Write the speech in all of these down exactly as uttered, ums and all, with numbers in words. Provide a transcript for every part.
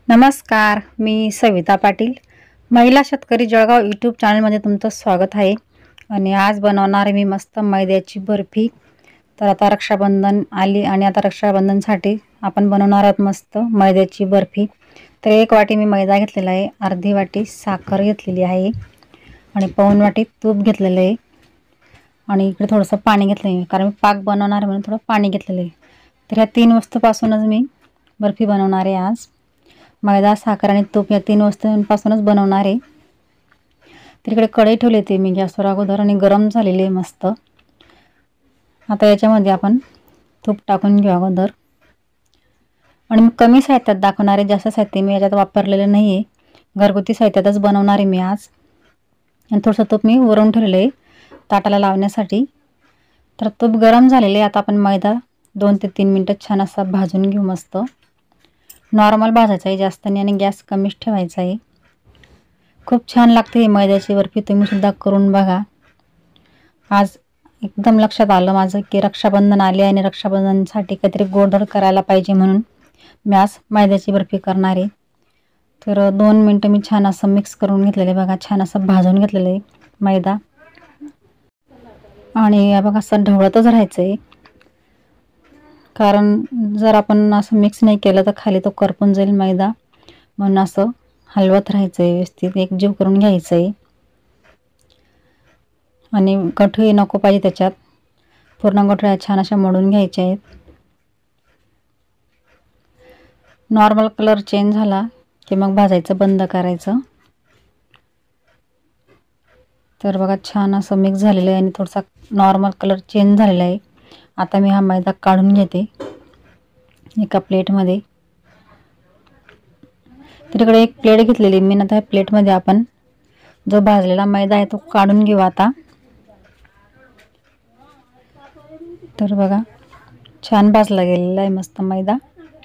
नमस्कार, मी सविता पाटील. महिला शेतकरी जळगाव यूट्यूब चॅनलमध्ये तुमचं स्वागत आहे. आणि आज बनवणार आहे मी मस्त मैद्याची बर्फी. तर आता रक्षाबंधन आली आणि आता रक्षाबंधनसाठी आपण बनवणार आहोत मस्त मैद्याची बर्फी. तर एक वाटी मी मैदा घेतलेला आहे, अर्धी वाटी साखर घेतलेली आहे आणि पाऊण वाटी तूप घेतलेलं आहे आणि इकडे थोडंसं पाणी घेतलं आहे, कारण मी पाक बनवणार आहे म्हणून थोडं पाणी घेतलेलं आहे. तर ह्या तीन वस्तूपासूनच मी बर्फी बनवणार आहे आज. मैदा, साखर आणि तूप या तीन वस्तूंपासूनच बनवणार आहे. तर इकडे कढई ठेवली होती मी गॅसवर अगोदर आणि गरम झालेली आहे मस्त. आता याच्यामध्ये आपण तूप टाकून घेऊ अगोदर. आणि मी कमी साहित्यात दाखवणार आहे, जास्त साहित्य मी याच्यात वापरलेलं नाही आहे. घरगुती साहित्यातच बनवणार आहे मी आज. आणि थोडंसं तूप मी वरून ठेवलेलं आहे ताटाला लावण्यासाठी. तर तूप गरम झालेले. आता आपण मैदा दोन ते तीन मिनटं छान असा भाजून घेऊ मस्त. नॉर्मल भाजायचं आहे, जास्त नाही, आणि गॅस कमीच ठेवायचा आहे. खूप छान लागते ही मैद्याची बर्फी, तुम्ही सुद्धा करून बघा. आज एकदम लक्षात आलं माझं की रक्षाबंधन आले आणि रक्षाबंधनसाठी काहीतरी गोडधोड करायला पाहिजे, म्हणून मी आज मैद्याची बर्फी करणार आहे. तर दोन मिनटं मी छान असं मिक्स करून घेतलेलं आहे बघा, छान असं भाजून घेतलेलं आहे मैदा. आणि बघा असं ढवळतच राहायचं आहे, कारण जर आपण असं मिक्स नाही केलं तर खाली तो करपून जाईल मैदा, म्हणून असं हलवत राहायचं आहे, व्यवस्थित एकजीव करून घ्यायचं आहे. आणि गठुळे नको पाहिजे त्याच्यात, पूर्ण गठुळ्या छान अशा मोडून घ्यायच्या आहेत. नॉर्मल कलर चेंज झाला की मग भाजायचं बंद करायचं. तर बघा छान असं मिक्स झालेलं आहे आणि थोडासा नॉर्मल कलर चेंज झालेला आहे. आता मी हा मैदा काढून घेते एका प्लेटमध्ये. तिकडे एक प्लेट घेतलेली मी. आता प्लेटमध्ये आपण जो भाजलेला मैदा आहे तो काढून घेऊ आता. तर बघा छान भाजला गेलेला आहे मस्त मैदा.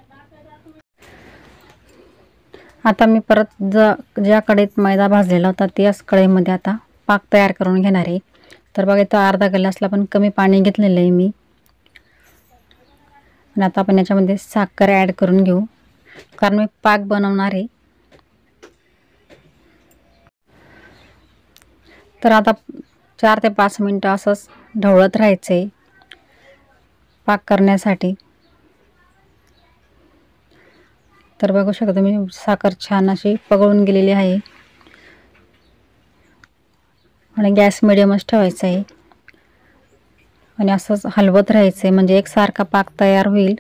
आता मी परत ज ज्या कढईत मैदा भाजलेला होता त्याच कढईमध्ये आता पाक तयार करून घेणार आहे. तर बघा इथं अर्धा ग्लासला पण कमी पाणी घेतलेलं आहे मी. आणि आता आपण याच्यामध्ये साखर ॲड करून घेऊ, कारण मी पाक बनवणार आहे. तर आता चार ते पाच मिनटं असंच ढवळत राहायचं आहे पाक करण्यासाठी. तर बघू शकता तुम्ही साखर छान अशी पगळून गेलेली आहे. आणि गॅस मिडियमच ठेवायचा आहे आणि असंच हलवत राहायचं आहे, म्हणजे एकसारखा पाक तयार होईल.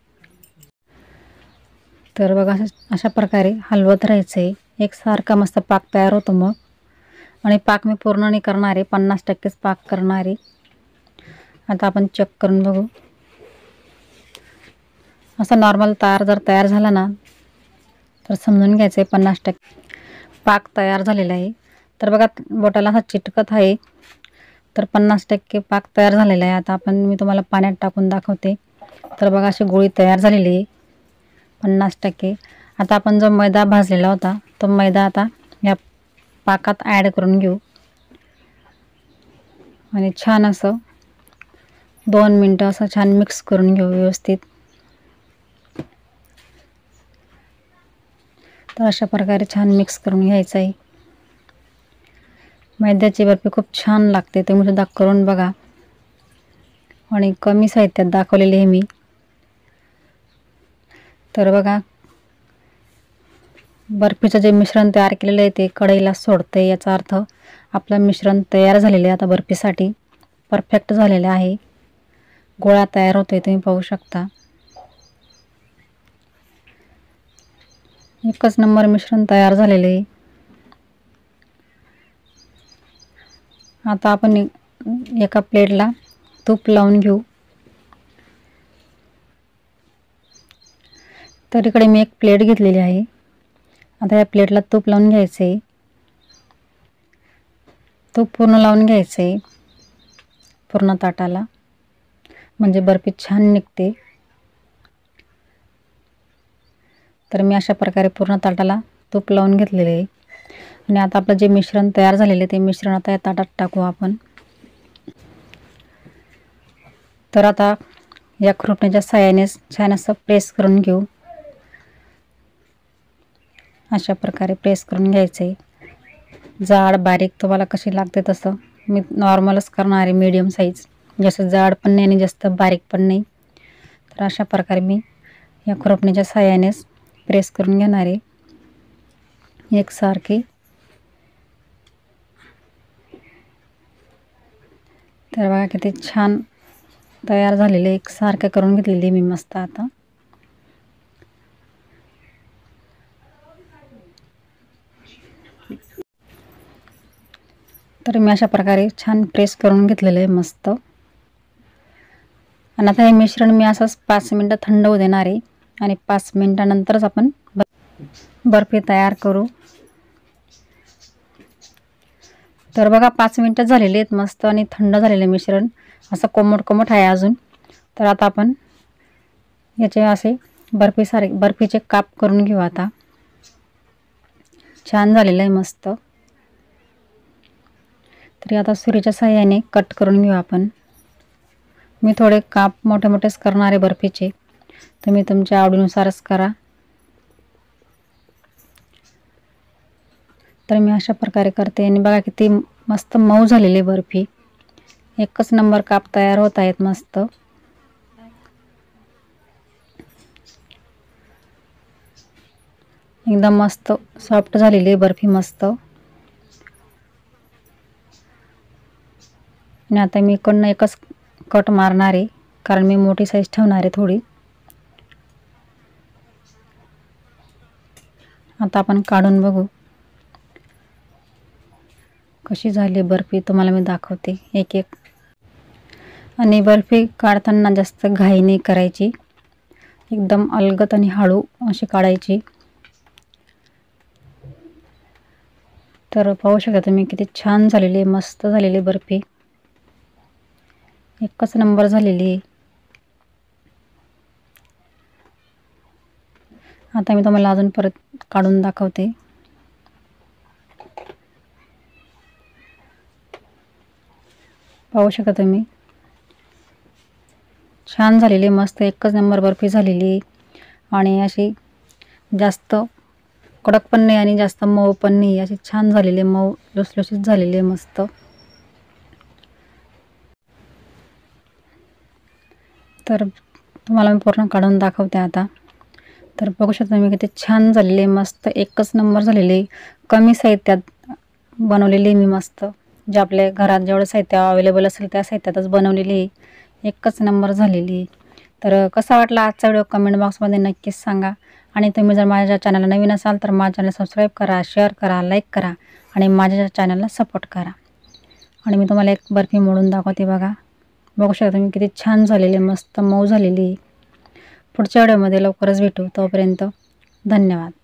तर बघा अशा प्रकारे हलवत राहायचं आहे, एकसारखा मस्त पाक तयार होतो मग. आणि पाक मी पूर्ण नाही करणार आहे, पन्नास टक्केच पाक करणार आहे. आता आपण चेक करून बघू. असा नॉर्मल तार जर तयार झाला ना तर समजून घ्यायचं आहे पन्नास टक्के पाक तयार झालेला आहे. तर बघा बोटाला असा चिटकत आहे, तर पन्नास टक्के पाक तयार झालेला आहे. आता आपण मी तुम्हाला पाण्यात टाकून दाखवते. तर बघा अशी गोळी तयार झालेली आहे पन्नास टक्के. आता आपण जो मैदा भाजलेला होता तो मैदा आता या पाकात ॲड करून घेऊ आणि छान असं दोन मिनटं असं छान मिक्स करून घेऊ व्यवस्थित. तर अशा प्रकारे छान मिक्स करून घ्यायचं आहे. मैद्याची बर्फी खूप छान लागते, तुम्ही सुद्धा करून बघा. आणि कमी साहित्यात दाखवलेले आहे मी. तर बघा बर्फीचं जे मिश्रण तयार केलेलं आहे ते कढईला सोडते, याचा अर्थ आपलं मिश्रण तयार झालेलं आहे आता बर्फीसाठी, परफेक्ट झालेलं आहे. गोळा तयार होतोय तुम्ही पाहू शकता. एकच नंबर मिश्रण तयार झालेलं आहे. आता आपण एका प्लेटला तूप लावून घेऊ. तर इकडे मी एक प्लेट घेतलेली आहे. आता या प्लेटला तूप लावून घ्यायचं आहे. तूप पूर्ण लावून घ्यायचं आहे पूर्ण ताटाला, म्हणजे बर्फी छान निघते. तर मी अशा प्रकारे पूर्ण ताटाला तूप लावून घेतलेले आहे. आणि आता आपलं जे मिश्रण तयार झालेले ते मिश्रण आता या ताटात टाकू आपण. तर आता या खुरपणीच्या साहाय्याने छान असं प्रेस करून घेऊ. अशा प्रकारे प्रेस करून घ्यायचं आहे। जाड बारीक तुम्हाला कशी लागते तसं, मी नॉर्मलच करणार आहे, मीडियम साईज, जास्त जाड पण नाही आणि जास्त बारीक पण नाही। तर अशा प्रकारे मी या खुरपणीच्या साहाय्यानेच प्रेस करून घेणार आहे एकसारखी। तर बघा किती छान तयार झालेले, एकसारखे करून घेतलेली मी मस्त आता। तर मी अशा प्रकारे छान प्रेस करून घेतलेलं आहे मस्त। आणि आता हे मिश्रण मी असंच पाच मिनटं थंड होऊ देणार आहे आणि पाच मिनटानंतरच आपण बर्फी तयार करू। तर बघा पाच मिनटं झालेली आहेत मस्त आणि थंड झालेले मिश्रण असं कोमट कोमट आहे अजून। तर आता आपण याचे असे बर्फी सारे बर्फीचे काप करून घेऊ आता। छान झालेलं आहे मस्त। तरी आता सुरीच्या साहाय्याने कट करून घेऊ आपण। मी थोडे काप मोठे मोठेच करणार आहे बर्फीचे, तुम्ही तुमच्या आवडीनुसारच करा। तर मी अशा प्रकारे करते आणि बघा किती मस्त मऊ झालेली बर्फी, एकच नंबर काप तयार होत आहेत मस्त। एकदम मस्त सॉफ्ट झालेली बर्फी मस्त। आणि आता मी इकडनं एकच कट मारणार आहे, कारण मी मोठी साईज ठेवणार आहे थोडी। आता आपण काढून बघू कशी झाली बर्फी, तुम्हाला मी दाखवते एक एक। आणि बर्फी काढताना जास्त घाई नाही करायची, एकदम अलगद आणि हळू अशी काढायची। तर पाहू शकता तुम्ही किती छान झालेली, मस्त झालेली बर्फी, एकच नंबर झालेली। आता मी तुम्हाला अजून परत काढून दाखवते। पाहू शकता तुम्ही छान झालेली, मस्त एकच नंबर बर्फी झालेली। आणि अशी जास्त कडक पण नाही आणि जास्त मऊ पण नाही, अशी छान झालेली, मऊ लुसलुशीत झालेली मस्त। तर तुम्हाला मी पूर्ण काढून दाखवते आता। तर बघू शकता मी किती छान झालेली, मस्त एकच नंबर झालेली, कमी साहित्यात बनवलेली मी मस्त। जे आपल्या घरात जेवढं साहित्य अवेलेबल असेल त्या साहित्यातच बनवलेली, एकच नंबर झालेली। तर कसा वाटला आजचा व्हिडिओ कमेंट बॉक्समध्ये नक्कीच सांगा। आणि तुम्ही जर माझ्या चॅनलला नवीन असाल तर माझ्या चॅनल सबस्क्राईब करा, शेअर करा, लाईक करा आणि माझ्या चॅनलला सपोर्ट करा। आणि मी तुम्हाला एक बर्फी मोडून दाखवते बघा, बघू शकता तुम्ही किती छान झालेली, मस्त मऊ झालेली। पुढच्या व्हिडिओमध्ये लवकरच भेटू, तोपर्यंत धन्यवाद।